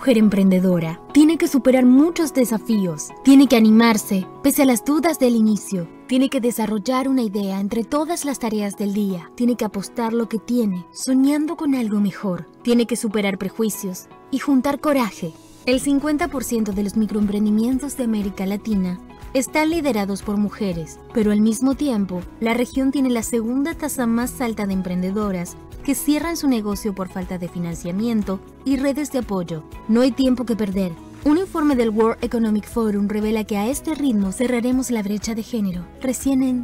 mujer emprendedora tiene que superar muchos desafíos, tiene que animarse pese a las dudas del inicio, tiene que desarrollar una idea entre todas las tareas del día, tiene que apostar lo que tiene, soñando con algo mejor, tiene que superar prejuicios y juntar coraje. El 50% de los microemprendimientos de América Latina están liderados por mujeres, pero al mismo tiempo, la región tiene la segunda tasa más alta de emprendedoras que cierran su negocio por falta de financiamiento y redes de apoyo. No hay tiempo que perder. Un informe del World Economic Forum revela que a este ritmo cerraremos la brecha de género, recién en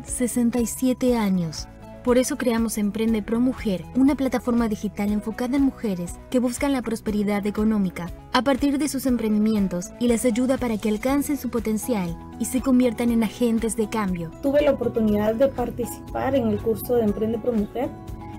67 años. Por eso creamos Emprende Pro Mujer, una plataforma digital enfocada en mujeres que buscan la prosperidad económica a partir de sus emprendimientos y les ayuda para que alcancen su potencial y se conviertan en agentes de cambio. Tuve la oportunidad de participar en el curso de Emprende Pro Mujer.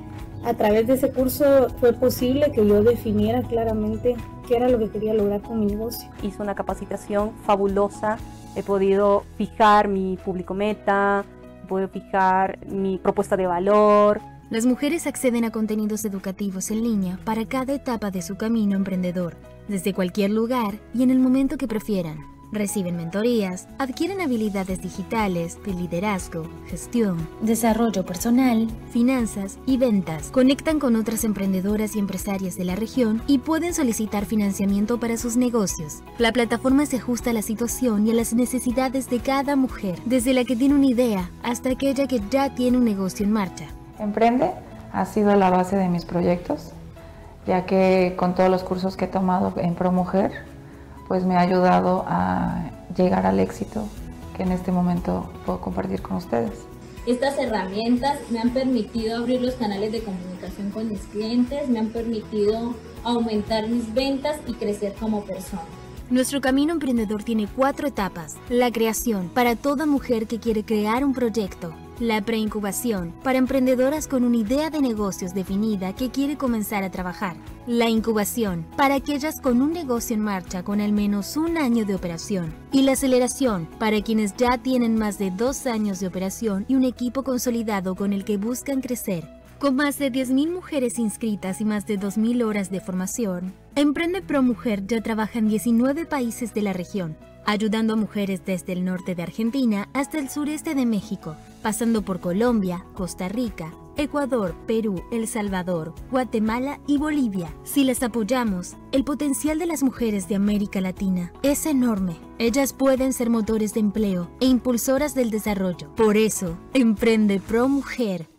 A través de ese curso fue posible que yo definiera claramente qué era lo que quería lograr con mi negocio. Hice una capacitación fabulosa, he podido fijar mi público meta, puedo fijar mi propuesta de valor. Las mujeres acceden a contenidos educativos en línea para cada etapa de su camino emprendedor, desde cualquier lugar y en el momento que prefieran. Reciben mentorías, adquieren habilidades digitales de liderazgo, gestión, desarrollo personal, finanzas y ventas. Conectan con otras emprendedoras y empresarias de la región y pueden solicitar financiamiento para sus negocios. La plataforma se ajusta a la situación y a las necesidades de cada mujer, desde la que tiene una idea hasta aquella que ya tiene un negocio en marcha. Emprende ha sido la base de mis proyectos, ya que con todos los cursos que he tomado en Pro Mujer, pues me ha ayudado a llegar al éxito que en este momento puedo compartir con ustedes. Estas herramientas me han permitido abrir los canales de comunicación con mis clientes, me han permitido aumentar mis ventas y crecer como persona. Nuestro camino emprendedor tiene 4 etapas. La creación, para toda mujer que quiere crear un proyecto. La preincubación, para emprendedoras con una idea de negocios definida que quiere comenzar a trabajar. La incubación, para aquellas con un negocio en marcha con al menos 1 año de operación. Y la aceleración, para quienes ya tienen más de 2 años de operación y un equipo consolidado con el que buscan crecer. Con más de 10.000 mujeres inscritas y más de 2.000 horas de formación, Emprende Pro Mujer ya trabaja en 19 países de la región, ayudando a mujeres desde el norte de Argentina hasta el sureste de México, pasando por Colombia, Costa Rica, Ecuador, Perú, El Salvador, Guatemala y Bolivia. Si las apoyamos, el potencial de las mujeres de América Latina es enorme. Ellas pueden ser motores de empleo e impulsoras del desarrollo. Por eso, Emprende Pro Mujer.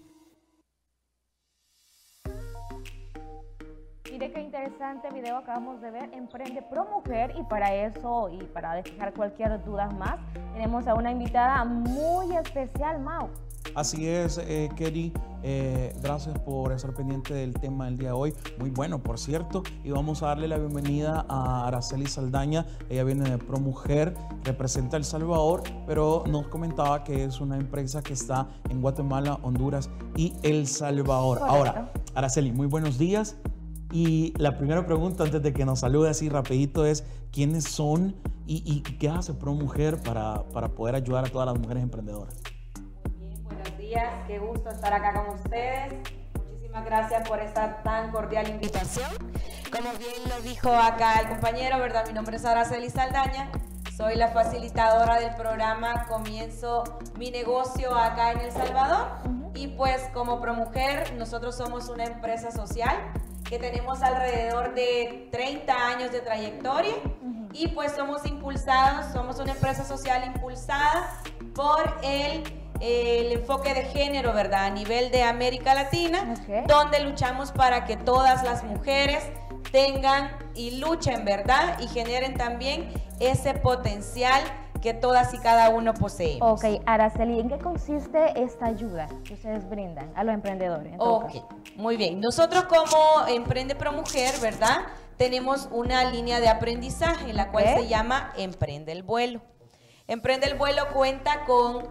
Mire qué interesante video acabamos de ver, Emprende Pro Mujer, y para eso y para despejar cualquier duda más, tenemos a una invitada muy especial, Mau. Así es, Kelly, gracias por estar pendiente del tema del día de hoy, muy bueno por cierto, y vamos a darle la bienvenida a Araceli Saldaña. Ella viene de Pro Mujer, representa El Salvador, pero nos comentaba que es una empresa que está en Guatemala, Honduras y El Salvador. Correcto. Ahora, Araceli, muy buenos días. Y la primera pregunta antes de que nos salude así rapidito es ¿quiénes son y qué hace Pro Mujer para poder ayudar a todas las mujeres emprendedoras? Muy bien, buenos días, qué gusto estar acá con ustedes. Muchísimas gracias por esta tan cordial invitación. Como bien lo dijo acá el compañero, ¿verdad? Mi nombre es Araceli Saldaña, soy la facilitadora del programa Comienzo mi negocio acá en El Salvador. Y pues como Pro Mujer, nosotros somos una empresa social que tenemos alrededor de 30 años de trayectoria y pues somos una empresa social impulsada por el enfoque de género, ¿verdad? A nivel de América Latina, donde luchamos para que todas las mujeres tengan y luchen, ¿verdad? Y generen también ese potencial que todas y cada uno poseemos. Ok, Araceli, ¿en qué consiste esta ayuda que ustedes brindan a los emprendedores? Ok, muy bien. Nosotros como Emprende Pro Mujer, ¿verdad? Tenemos una línea de aprendizaje, la cual se llama Emprende el Vuelo. Emprende el Vuelo cuenta con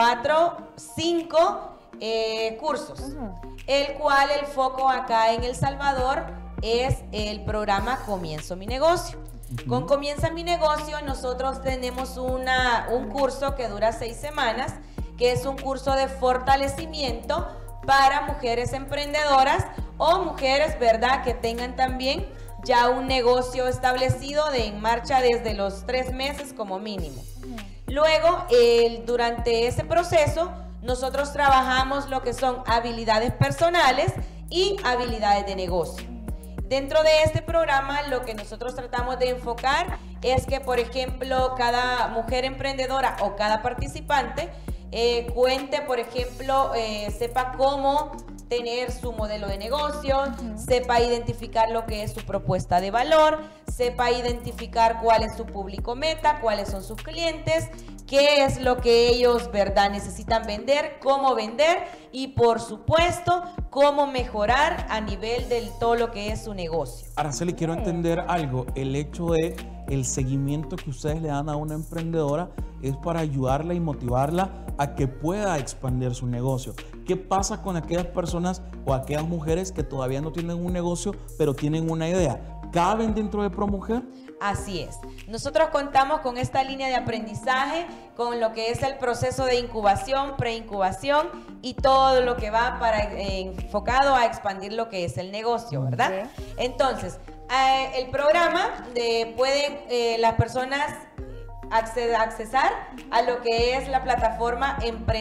5 cursos, el cual el foco acá en El Salvador es el programa Comienzo mi negocio. Con Comienza mi negocio nosotros tenemos un curso que dura 6 semanas, que es un curso de fortalecimiento para mujeres emprendedoras o mujeres, ¿verdad?, que tengan también ya un negocio establecido en marcha desde los 3 meses como mínimo. Luego, durante ese proceso, nosotros trabajamos lo que son habilidades personales y habilidades de negocio. Dentro de este programa, lo que nosotros tratamos de enfocar es que, por ejemplo, cada mujer emprendedora o cada participante cuente, por ejemplo, sepa cómo tener su modelo de negocio, sepa identificar lo que es su propuesta de valor, sepa identificar cuál es su público meta, cuáles son sus clientes, qué es lo que ellos, ¿verdad?, necesitan vender, cómo vender y, por supuesto, cómo mejorar a nivel de todo lo que es su negocio. Araceli, quiero entender algo. El hecho de el seguimiento que ustedes le dan a una emprendedora es para ayudarla y motivarla a que pueda expandir su negocio. ¿Qué pasa con aquellas personas o aquellas mujeres que todavía no tienen un negocio, pero tienen una idea? ¿Caben dentro de ProMujer? Así es. Nosotros contamos con esta línea de aprendizaje, con lo que es el proceso de incubación, preincubación y todo lo que va enfocado a expandir lo que es el negocio, ¿verdad? Entonces, el programa pueden las personas accesar a lo que es la plataforma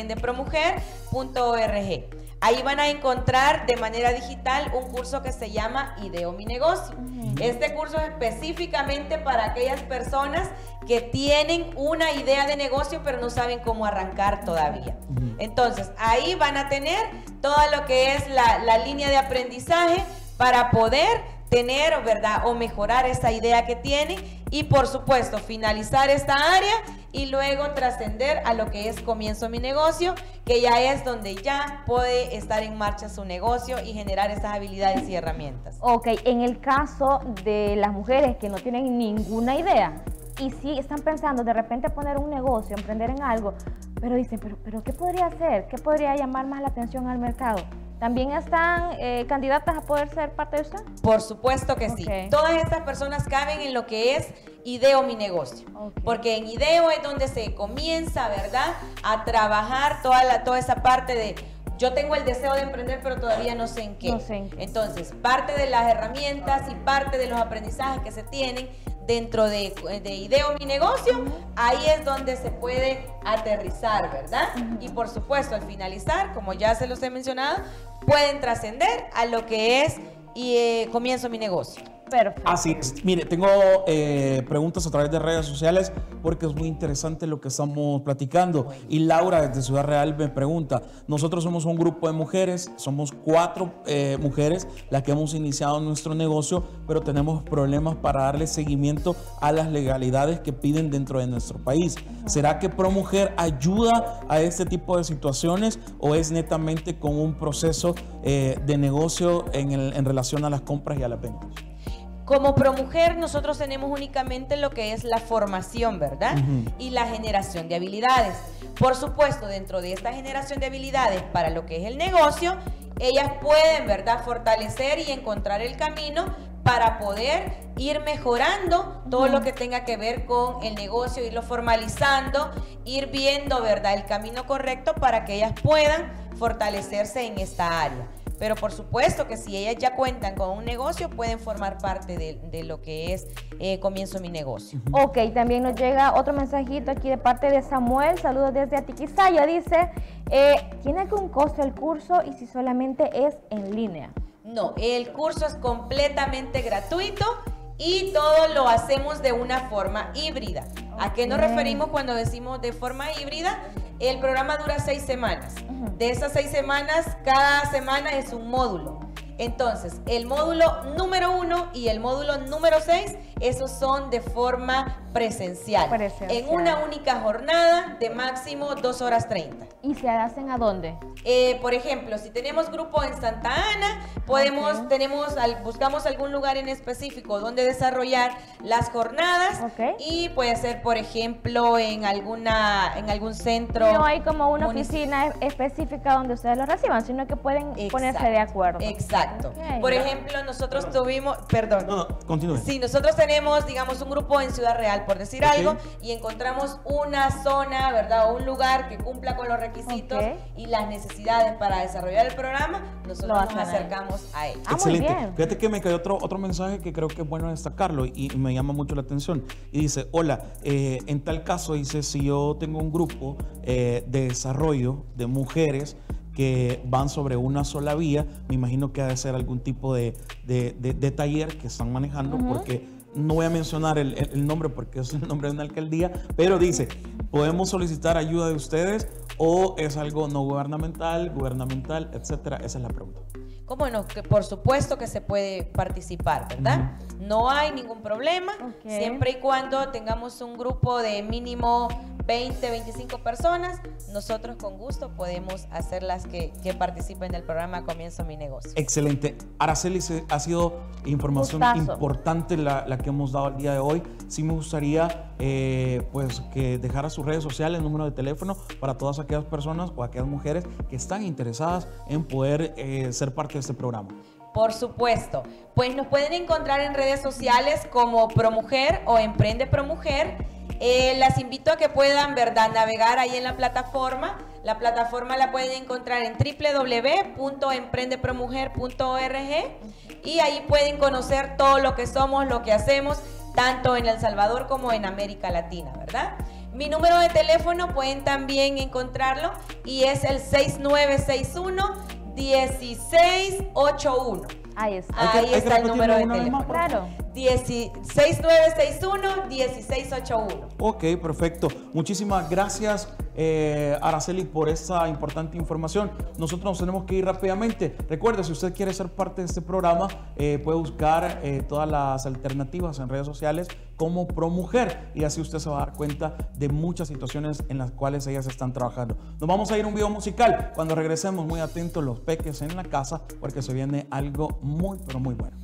emprendepromujer.org. Ahí van a encontrar de manera digital un curso que se llama Ideo Mi Negocio. Este curso es específicamente para aquellas personas que tienen una idea de negocio pero no saben cómo arrancar todavía. Entonces, ahí van a tener todo lo que es la línea de aprendizaje para poder tener, ¿verdad?, o mejorar esa idea que tienen y, por supuesto, finalizar esta área y luego trascender a lo que es Comienzo Mi Negocio, que ya es donde ya puede estar en marcha su negocio y generar esas habilidades y herramientas. Ok, en el caso de las mujeres que no tienen ninguna idea y sí están pensando de repente poner un negocio, emprender en algo, pero dicen, pero ¿qué podría hacer? ¿Qué podría llamar más la atención al mercado? ¿También están candidatas a poder ser parte de usted? Por supuesto que sí. Todas estas personas caben en lo que es Ideo Mi Negocio. Porque en Ideo es donde se comienza, ¿verdad?, a trabajar toda esa parte de yo tengo el deseo de emprender, pero todavía no sé en qué. Entonces, parte de las herramientas y parte de los aprendizajes que se tienen dentro de Ideo Mi Negocio, ahí es donde se puede aterrizar, ¿verdad? Y por supuesto, al finalizar, como ya se los he mencionado, pueden trascender a lo que es Comienzo Mi Negocio. Perfecto. Así es. Mire, tengo preguntas a través de redes sociales porque es muy interesante lo que estamos platicando. Y Laura desde Ciudad Real me pregunta, nosotros somos un grupo de mujeres, somos 4 mujeres las que hemos iniciado nuestro negocio, pero tenemos problemas para darle seguimiento a las legalidades que piden dentro de nuestro país. ¿Será que ProMujer ayuda a este tipo de situaciones o es netamente con un proceso de negocio en relación a las compras y a las ventas? Como ProMujer nosotros tenemos únicamente lo que es la formación, ¿verdad? Y la generación de habilidades. Por supuesto, dentro de esta generación de habilidades para lo que es el negocio, ellas pueden, ¿verdad?, fortalecer y encontrar el camino para poder ir mejorando todo lo que tenga que ver con el negocio, irlo formalizando, ir viendo, ¿verdad?, el camino correcto para que ellas puedan fortalecerse en esta área. Pero por supuesto que si ellas ya cuentan con un negocio, pueden formar parte de lo que es Comienzo Mi Negocio. Ok, también nos llega otro mensajito aquí de parte de Samuel. Saludos desde Atiquizaya. Dice, ¿tiene algún costo el curso y si solamente es en línea? No, el curso es completamente gratuito y todo lo hacemos de una forma híbrida. ¿A qué nos referimos cuando decimos de forma híbrida? El programa dura 6 semanas. De esas 6 semanas, cada semana es un módulo. Entonces, el módulo número 1 y el módulo número 6, esos son de forma presencial. En una única jornada de máximo 2 horas 30. ¿Y se hacen a dónde? Por ejemplo, si tenemos grupo en Santa Ana, buscamos algún lugar en específico donde desarrollar las jornadas y puede ser, por ejemplo, en algún centro. No hay como una oficina específica donde ustedes lo reciban, sino que pueden ponerse de acuerdo. Exacto. Por ejemplo, nosotros tuvimos, perdón. No, continúe. Sí, nosotros tenemos tenemos, digamos, un grupo en Ciudad Real, por decir algo, y encontramos una zona, ¿verdad? O un lugar que cumpla con los requisitos y las necesidades para desarrollar el programa, nosotros nos acercamos a él. Excelente. Fíjate que me cayó otro mensaje que creo que es bueno destacarlo y me llama mucho la atención. Y dice, hola, en tal caso, dice, si yo tengo un grupo de desarrollo de mujeres que van sobre una sola vía, me imagino que ha de ser algún tipo de taller que están manejando, porque no voy a mencionar el nombre porque es el nombre de una alcaldía, pero dice, ¿podemos solicitar ayuda de ustedes o es algo no gubernamental, etcétera? Esa es la pregunta. ¿Cómo no? Que por supuesto que se puede participar, ¿verdad? No hay ningún problema, siempre y cuando tengamos un grupo de mínimo 20, 25 personas, nosotros con gusto podemos hacerlas que participen del programa Comienzo Mi Negocio. Excelente. Araceli, ha sido información importante la que hemos dado el día de hoy. Sí me gustaría pues que dejara sus redes sociales, el número de teléfono para todas aquellas personas o aquellas mujeres que están interesadas en poder ser parte de este programa. Por supuesto, pues nos pueden encontrar en redes sociales como ProMujer o Emprende ProMujer. Las invito a que puedan, ¿verdad?, navegar ahí en la plataforma. La plataforma la pueden encontrar en www.emprendepromujer.org y ahí pueden conocer todo lo que somos, lo que hacemos, tanto en El Salvador como en América Latina, ¿verdad? Mi número de teléfono pueden también encontrarlo y es el 6961-1681. Ahí está. Ahí está el número de teléfono. Claro. 6961-1681. Ok, perfecto. Muchísimas gracias, Araceli, por esta importante información. Nosotros nos tenemos que ir rápidamente. Recuerde, si usted quiere ser parte de este programa, puede buscar todas las alternativas en redes sociales como ProMujer y así usted se va a dar cuenta de muchas situaciones en las cuales ellas están trabajando. Nos vamos a ir a un video musical. Cuando regresemos, muy atentos los peques en la casa porque se viene algo muy, pero muy bueno.